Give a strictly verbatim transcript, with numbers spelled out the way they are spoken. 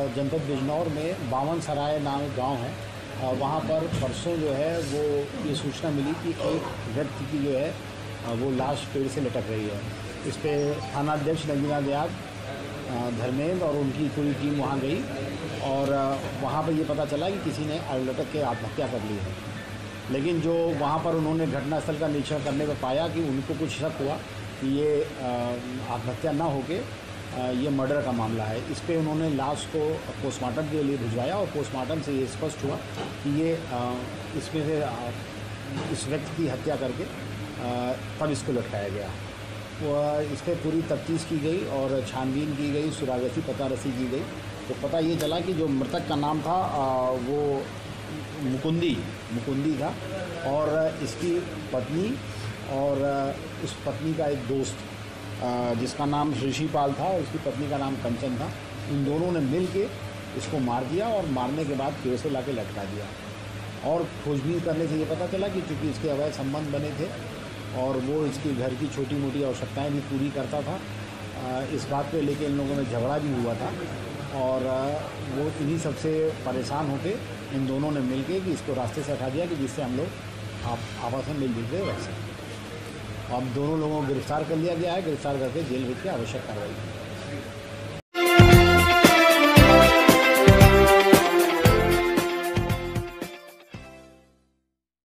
जनपद बिजनौर में बावन सराय नाम एक गाँव है, वहाँ पर परसों जो है वो ये सूचना मिली कि एक व्यक्ति की जो है वो लाश पेड़ से लटक रही है। इस पर थानाध्यक्ष नगीना दयाल, धर्मेंद्र और उनकी पूरी टीम वहाँ गई और वहाँ पर ये पता चला कि किसी ने लटक के आत्महत्या कर ली है। लेकिन जो वहाँ पर उन्होंने घटनास्थल का निरीक्षण करने पर पाया कि उनको कुछ शक हुआ कि ये आत्महत्या ना होके ये मर्डर का मामला है। इस पे उन्होंने लाश को पोस्टमार्टम के लिए भिजवाया और पोस्टमार्टम से ये स्पष्ट हुआ कि ये इसमें से इस व्यक्ति की हत्या करके तब इसको लटकाया गया। वो इस पर पूरी तफ्तीश की गई और छानबीन की गई, सुरागसी पता रसी की गई, तो पता ये चला कि जो मृतक का नाम था वो मुकुंदी मुकुंदी था और इसकी पत्नी और उस पत्नी का एक दोस्त जिसका नाम ऋषिपाल था और उसकी पत्नी का नाम कंचन था, इन दोनों ने मिल के इसको मार दिया और मारने के बाद पेड़ से लाके लटका दिया। और खोजबीन करने से ये पता चला कि चूँकि इसके अवैध संबंध बने थे और वो इसकी घर की छोटी मोटी आवश्यकताएं भी पूरी करता था, इस बात पे लेके इन लोगों में झगड़ा भी हुआ था और वो इन्हीं सबसे परेशान होकर इन दोनों ने मिल के कि इसको रास्ते से हटा दिया कि जिससे हम लोग आप आपस में मिलजुल के रह सकें। अब दोनों लोगों को गिरफ्तार कर लिया गया है, गिरफ्तार करके जेल भेज के आवश्यक कार्रवाई की।